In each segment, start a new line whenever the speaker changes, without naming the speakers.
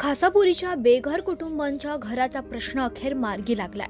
खासापुरीच्या बेघर कुटुंबांच्या घराचा प्रश्न अखेर मार्गी लागलाय।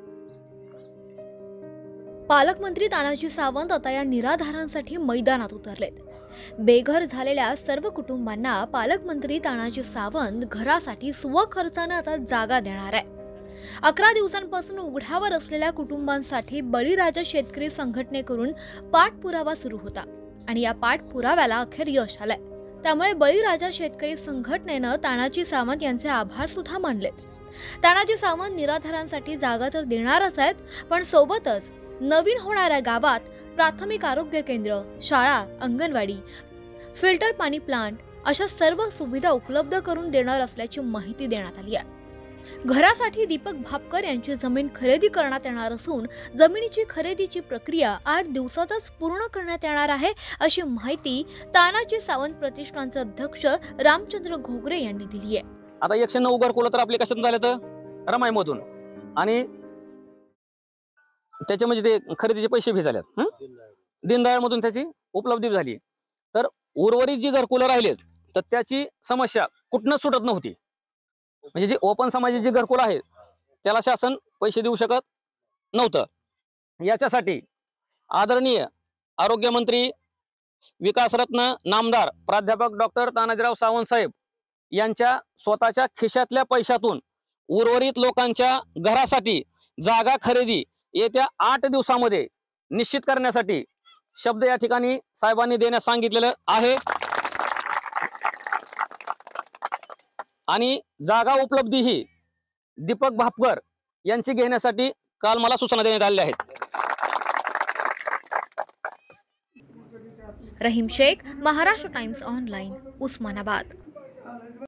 पालकमंत्री तानाजी सावंत आता या निराधारांसाठी मैदानात उतरलेत। बेघर झालेल्या सर्व कुटुंबांना पालकमंत्री तानाजी सावंत घरासाठी स्वखर्चाने आता जागा देणार आहे। 11 दिवसांपासून उघड्यावर असलेल्या कुटुंबांसाठी बळीराजा शेतकरी संघटनेकडून पाठपुरावा सुरू होता आणि या पाठपुराव्याला अखेर यश आलंय। त्यामुळे बळीराजा शेतकरी संघटनेनं तानाजी सावंत यांचे आभार सुद्धा मानले। तानाजी सावंत निराधारांसाठी जागा तर देणारच आहेत, पण सोबतच नवीन होणाऱ्या गावात प्राथमिक आरोग्य केंद्र, शाळा, अंगणवाडी, फिल्टर पाणी प्लांट अशा सर्व सुविधा उपलब्ध करून देणार असल्याची माहिती देण्यात आली आहे। घरासाठी दीपक भापकर यांची जमीन खरेदी करण्यात येणार असून जमिनीची खरेदीची प्रक्रिया 8 दिवसातच पूर्ण करण्यात येणार आहे, अशी माहिती तानाजी सावंत प्रतिष्ठानचे अध्यक्ष रामचंद्र घोगरे यांनी दिली आहे।
आता 109 घरकुलं तर आपले कशातून झाले तर रमाईमधून आणि त्याच्यामध्ये ते खरेदीचे पैसे भी झालेत, दीनदयाळ मधून त्याची उपलब्धी झाली। तर उर्वरित जी घरकुलं राहिलेत तर त्याची समस्या कुठनं सुटत नव्हती। म्हणजे जे ओपन समाजाची जी घरकुलं आहेत त्याला शासन पैसे देऊ शकत नव्हतं। याच्यासाठी आदरणीय आरोग्यमंत्री, विकासरत्न नामदार प्राध्यापक डॉक्टर तानाजीराव सावंत साहेब यांच्या स्वतःच्या खिशातल्या पैशातून उर्वरित लोकांच्या घरासाठी जागा खरेदी येत्या 8 दिवसामध्ये निश्चित करण्यासाठी शब्द या ठिकाणी साहेबांनी देण्यास सांगितलेलं आहे आणि जागा उपलब्धी ही दीपक भापकर यांची घेण्यासाठी काल मला सूचना देण्यात आलेल्या आहेत।
Rahim Shaikh, Maharashtra Times online, Osmanabad.